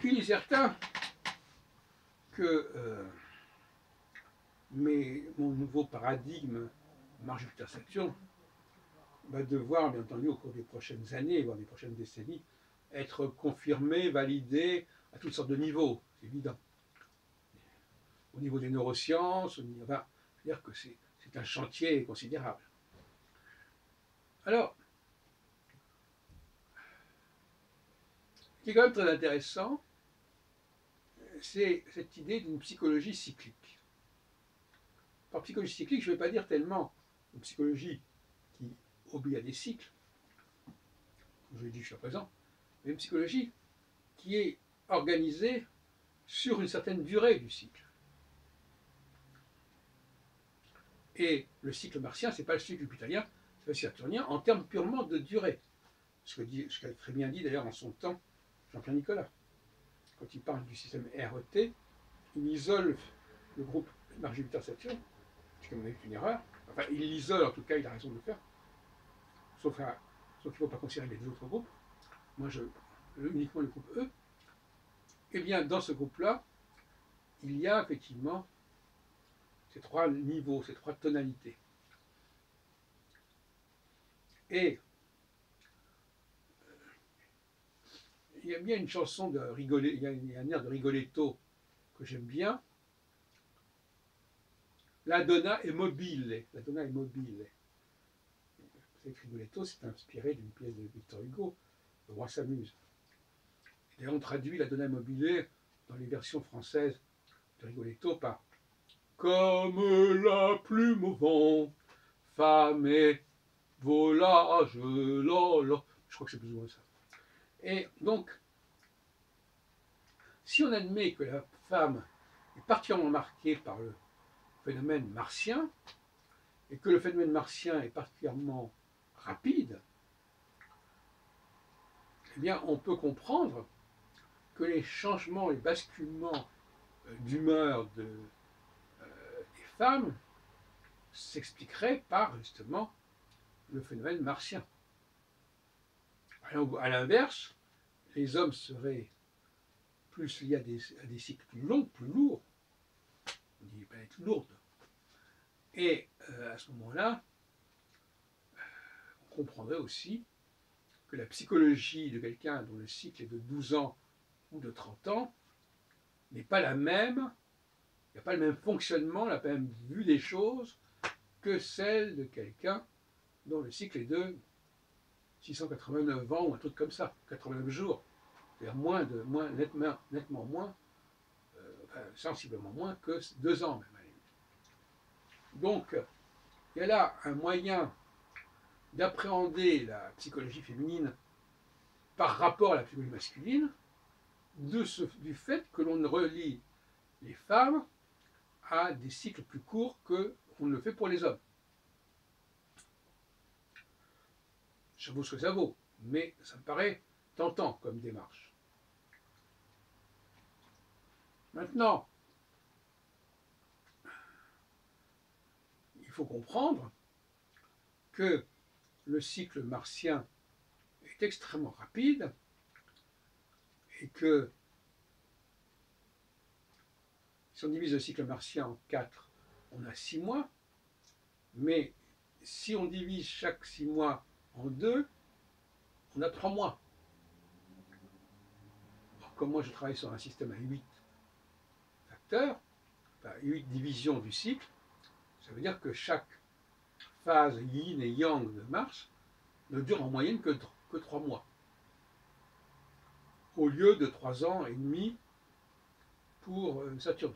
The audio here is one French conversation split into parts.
puis il est certain que mon nouveau paradigme Mars-Jupiter-Saturne va devoir, bien entendu, au cours des prochaines années, voire des prochaines décennies, être confirmé, validé à toutes sortes de niveaux, c'est évident. Au niveau des neurosciences, c'est-à-dire que c'est un chantier considérable. Alors, ce qui est quand même très intéressant, c'est cette idée d'une psychologie cyclique. Par psychologie cyclique, je ne vais pas dire tellement une psychologie qui obéit à des cycles, comme je l'ai dit jusqu'à présent, mais une psychologie qui est organisée sur une certaine durée du cycle. Et le cycle martien, ce n'est pas le cycle jupitalien, c'est le saturnien en termes purement de durée. Ce qu'a très bien dit d'ailleurs en son temps Jean-Pierre Nicolas. Quand il parle du système RET, il isole le groupe Mars-Jupiter-Saturne, ce qui à mon avis est une erreur. Enfin, il l'isole, en tout cas, il a raison de le faire. Sauf qu'il ne faut pas considérer les deux autres groupes. Moi, uniquement le groupe E. Eh bien, dans ce groupe-là, il y a effectivement ces trois niveaux, ces trois tonalités. Et il y a bien une chanson de Rigoletto, il y a un air de Rigoletto que j'aime bien. La donna è mobile. La donna è mobile. Vous savez que Rigoletto, c'est inspiré d'une pièce de Victor Hugo, Le roi s'amuse. D'ailleurs, on traduit la donna è mobile dans les versions françaises de Rigoletto par comme la plume au vent, femme et volage, lolo. Je crois que c'est plus ou moins ça. Et donc, si on admet que la femme est particulièrement marquée par le phénomène martien, et que le phénomène martien est particulièrement rapide, eh bien, on peut comprendre que les changements, les basculements d'humeur des femmes s'expliqueraient par, justement, le phénomène martien. À l'inverse, les hommes seraient plus liés à des cycles plus longs, plus lourds, on dit des planètes lourdes. Et à ce moment-là, on comprendrait aussi que la psychologie de quelqu'un dont le cycle est de 12 ans ou de 30 ans n'est pas la même, il n'y a pas le même fonctionnement, la même vue des choses que celle de quelqu'un dont le cycle est de 689 ans ou un truc comme ça, 89 jours, c'est-à-dire nettement moins, enfin, sensiblement moins que 2 ans même. Donc, il y a là un moyen d'appréhender la psychologie féminine par rapport à la psychologie masculine, du fait que l'on relie les femmes à des cycles plus courts qu'on ne le fait pour les hommes. Ça vaut ce que ça vaut, mais ça me paraît tentant comme démarche. Maintenant, il faut comprendre que le cycle martien est extrêmement rapide et que si on divise le cycle martien en 4, on a 6 mois, mais si on divise chaque 6 mois en 2, on a 3 mois. Alors, comme moi je travaille sur un système à 8 facteurs, enfin 8 divisions du cycle, ça veut dire que chaque phase yin et yang de Mars ne dure en moyenne que 3 mois, au lieu de 3 ans et demi pour Saturne.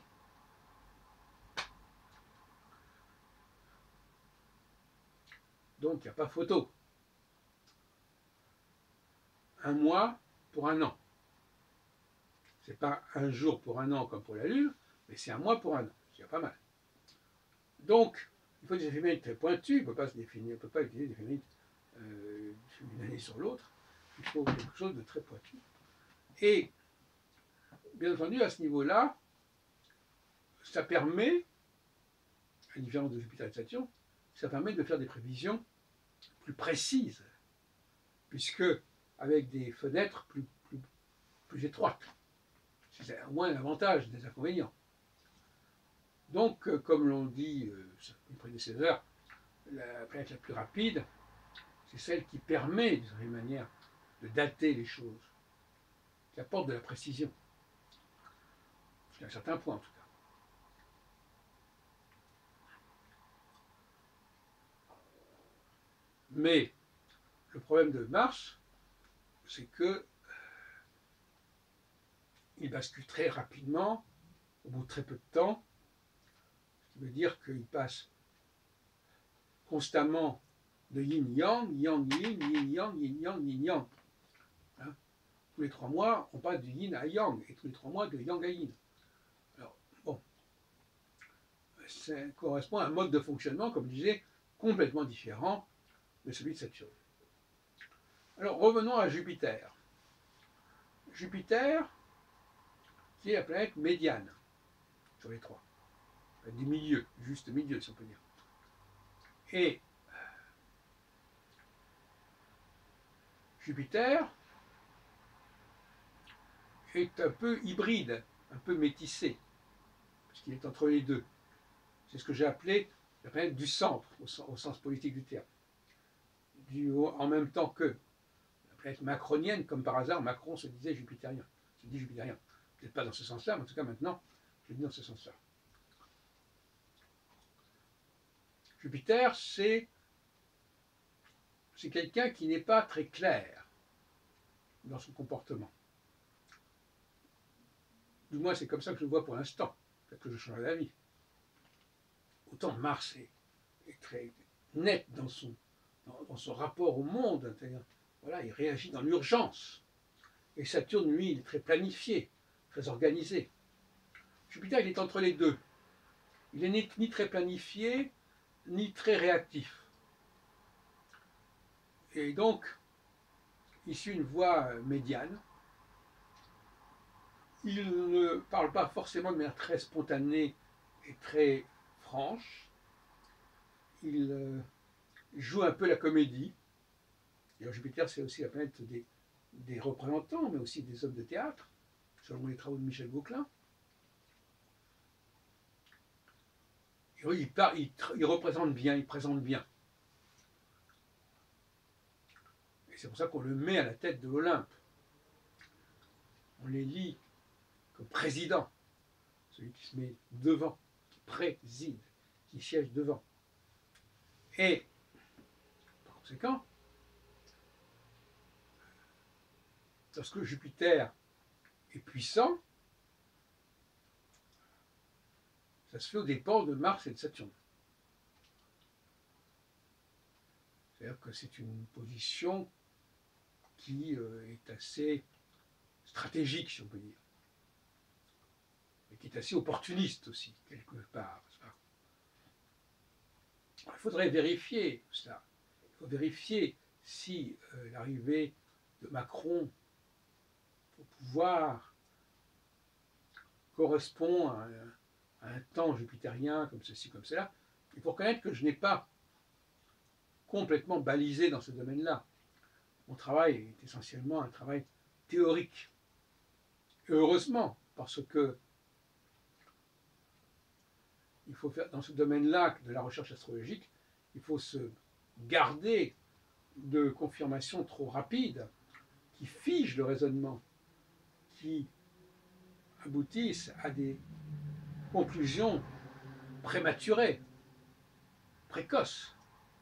Donc il n'y a pas photo. Un mois pour un an. Ce n'est pas un jour pour un an comme pour la Lune, mais c'est un mois pour un an. C'est pas mal. Donc, il faut des éphémérides très pointues. On ne peut pas utiliser des éphémérides d'une année sur l'autre. Il faut quelque chose de très pointu. Et, bien entendu, à ce niveau-là, ça permet, à la différence de Jupiter et de Saturne, ça permet de faire des prévisions plus précises, puisque avec des fenêtres plus étroites. C'est moins l'avantage des inconvénients. Donc, comme l'ont dit mes prédécesseurs, la planète la plus rapide, c'est celle qui permet, d'une certaine manière, de dater les choses, qui apporte de la précision, jusqu'à un certain point en tout cas. Mais le problème de Mars, c'est que il bascule très rapidement, au bout de très peu de temps, ce qui veut dire qu'il passe constamment de yin-yang, yang-yin, yin-yang, yin-yang, yin-yang. Hein, tous les 3 mois, on passe du yin à yang, et tous les 3 mois de yang à yin. Alors, bon, ça correspond à un mode de fonctionnement, comme je disais, complètement différent de celui de Saturne. Alors, revenons à Jupiter. Jupiter, qui est la planète médiane sur les 3, du milieu, juste milieu, si on peut dire. Et Jupiter est un peu hybride, un peu métissé, parce qu'il est entre les deux. C'est ce que j'ai appelé la planète du centre, au sens politique du terme. En même temps que la planète macronienne, comme par hasard, Macron se disait jupitérien. Se dit jupitérien. Peut-être pas dans ce sens-là, mais en tout cas maintenant, je le dis dans ce sens-là. Jupiter, c'est quelqu'un qui n'est pas très clair dans son comportement. Du moins, c'est comme ça que je le vois pour l'instant. Peut-être que je changerai d'avis. Autant Mars est très net dans son rapport au monde. Voilà, il réagit dans l'urgence. Et Saturne, lui, il est très planifié, très organisé. Jupiter, il est entre les deux. Il n'est ni très planifié, ni très réactif. Et donc, il suit une voie médiane. Il ne parle pas forcément de manière très spontanée et très franche. Il joue un peu la comédie. Et Jupiter, c'est aussi la planète des représentants, mais aussi des hommes de théâtre, selon les travaux de Michel Gauquelin. Et oui, il représente bien, il présente bien. Et c'est pour ça qu'on le met à la tête de l'Olympe. On l'élit comme président, celui qui se met devant, qui préside, qui siège devant. Et, par conséquent, lorsque Jupiter est puissant, ça se fait aux dépens de Mars et de Saturne. C'est-à-dire que c'est une position qui est assez stratégique, si on peut dire, et qui est assez opportuniste aussi, quelque part. Il faudrait vérifier cela. Il faut vérifier si l'arrivée de Macron au pouvoir correspond à un temps jupitérien comme ceci, comme cela. Il faut reconnaître que je n'ai pas complètement balisé dans ce domaine-là. Mon travail est essentiellement un travail théorique. Et heureusement, parce que il faut faire dans ce domaine-là de la recherche astrologique, il faut se garder de confirmations trop rapides qui figent le raisonnement, qui aboutissent à des conclusions prématurées, précoces.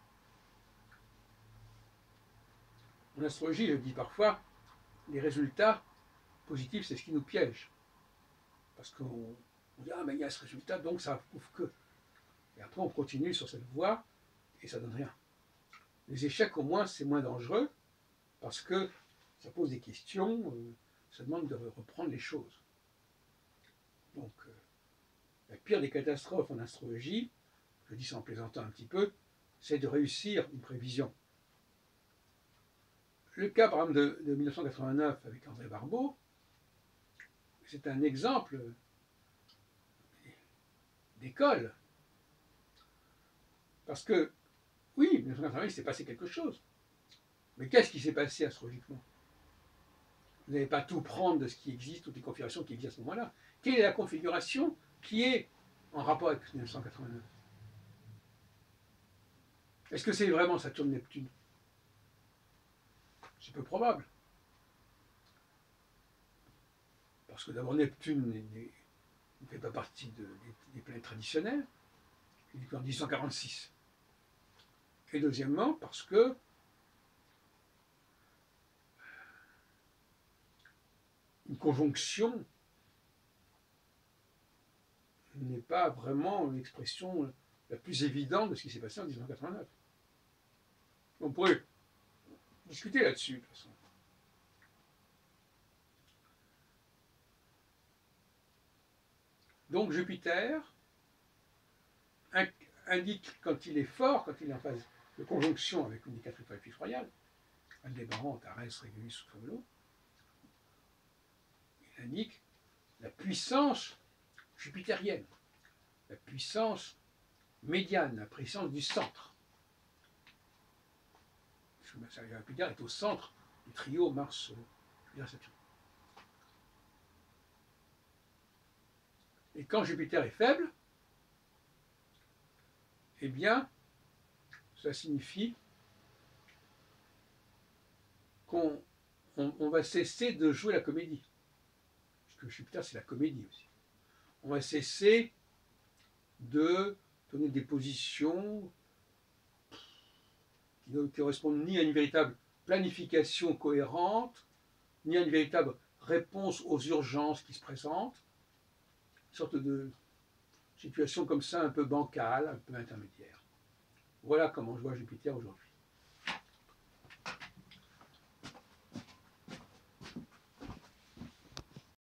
En astrologie, je dis parfois, les résultats positifs, c'est ce qui nous piège. Parce qu'on dit, ah, mais il y a ce résultat, donc ça prouve que. Et après, on continue sur cette voie, et ça ne donne rien. Les échecs, au moins, c'est moins dangereux, parce que ça pose des questions, ça demande de reprendre les choses. Donc, la pire des catastrophes en astrologie, je dis ça en plaisantant un petit peu, c'est de réussir une prévision. Le cas, par exemple, de 1989 avec André Barbeau, c'est un exemple d'école. Parce que, oui, 1989, il s'est passé quelque chose. Mais qu'est-ce qui s'est passé astrologiquement? Vous n'allez pas tout prendre de ce qui existe, toutes les configurations qui existent à ce moment-là. Quelle est la configuration qui est en rapport avec 1989? Est-ce que c'est vraiment Saturne-Neptune? C'est peu probable. Parce que d'abord, Neptune ne fait pas partie des planètes traditionnelles. Il est depuis en 1846. Et deuxièmement, parce que une conjonction n'est pas vraiment l'expression la plus évidente de ce qui s'est passé en 1989. On pourrait discuter là-dessus, de toute façon. Donc Jupiter indique quand il est fort, quand il est en phase de conjonction avec une des quatre étoiles fixes royales, Aldébaran, Arès, Régulus, Trémolo, il indique la puissance jupitérienne, la puissance médiane, la puissance du centre. Jupiter est au centre du trio Mars, Jupiter, Saturne. Et quand Jupiter est faible, eh bien, ça signifie qu'on va cesser de jouer la comédie. Parce que Jupiter, c'est la comédie aussi. On va cesser de donner des positions qui ne correspondent ni à une véritable planification cohérente, ni à une véritable réponse aux urgences qui se présentent. Une sorte de situation comme ça, un peu bancale, un peu intermédiaire. Voilà comment je vois Jupiter aujourd'hui.